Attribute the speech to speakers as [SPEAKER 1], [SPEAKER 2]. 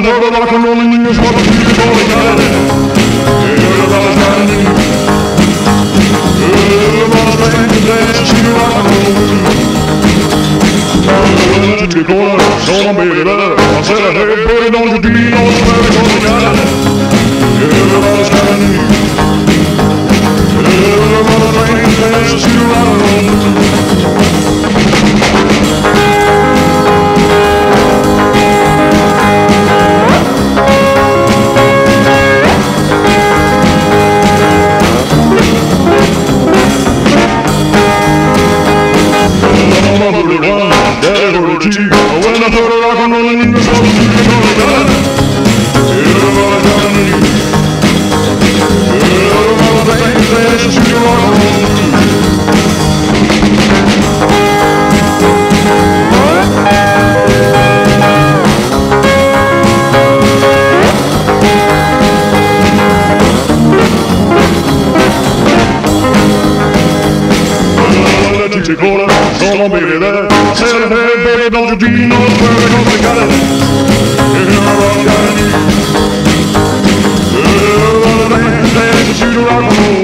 [SPEAKER 1] I heard a rock and rollin' in your spot, you got it. Everybody's standing. Everybody's standing, dancing to rock and roll. To the corner, so on, baby, love. I said, hey, baby, don't you be no swear, because I got it. Everybody's standing. Everybody's standing, dancing to rock and roll. When I put a rock and rollin' in the soul, you're gonna die. Everybody's got me. Everybody's dancing to rock and roll. Come on, baby, there. I said, hey, baby, don't you be no swear, because I got it. Everybody's got it. Everybody's dancing to rock and roll.